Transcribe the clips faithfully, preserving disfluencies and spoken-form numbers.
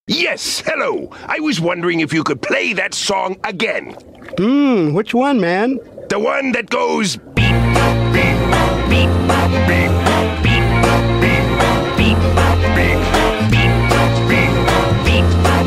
Yes, hello. I was wondering if you could play that song again. Hmm, which one, man? The one that goes beep, beep, beep, beep, beep, beep, beep, beep, beep, beep, beep, beep, beep,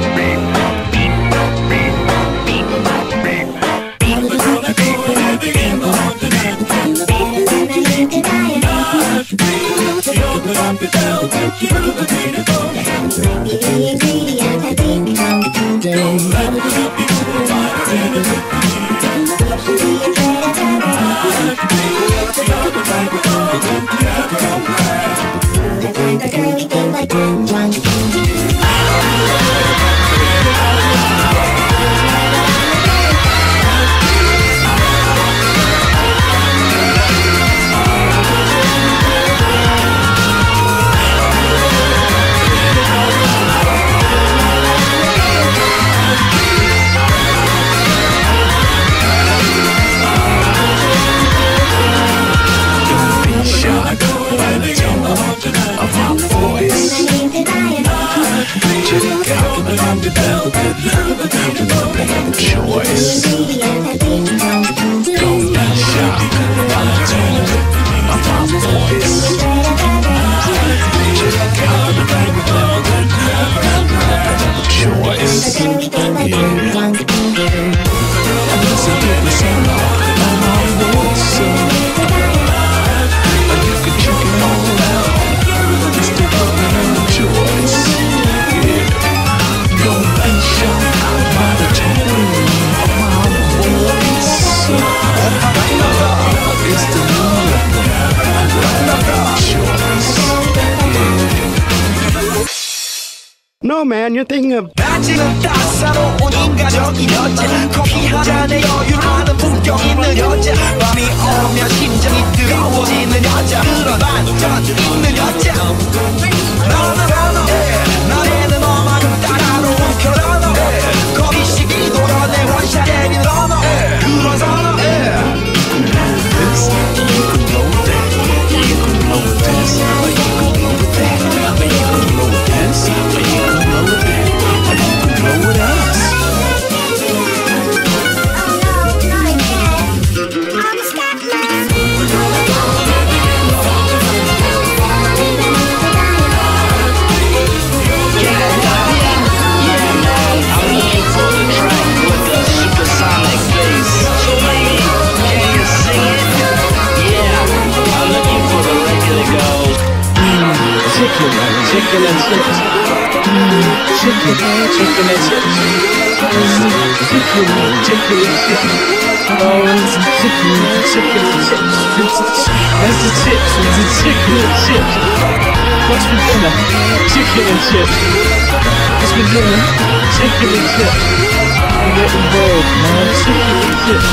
No, man, you're thinking of... 낮이는 따사로운 인간적인 여자 커피 한 잔에 여유를 하는 품격 있는 여자 밤이 오면 심장이 뜨거워지는 여자 그런 반전 있는 여자 너는 너는 나에는 너만큼 따라로운 그런 너 거리 시기 돌아내 원샷 내리는 언어 그런 선어 Chicken and chips. Chicken, chicken and chips. Chicken, chicken and chips. Oh, it's chicken, chicken and chips. That's the chips, it's the chicken and chips. What's for dinner? Chicken and chips. What's for dinner? Chicken and chips. I'm getting bored, man. Chicken and chips.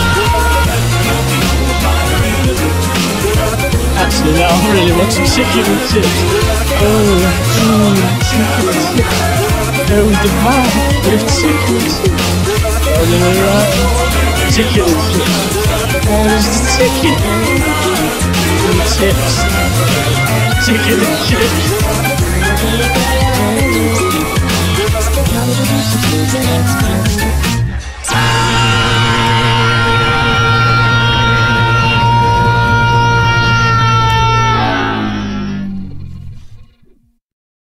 Actually, now I really want some chicken and chips. Oh, mm, chicken and chips. There was the bar with chicken and chips. Oh, then we're right. Chicken and chips. Oh, there's the chicken. And chips. Chicken and chips.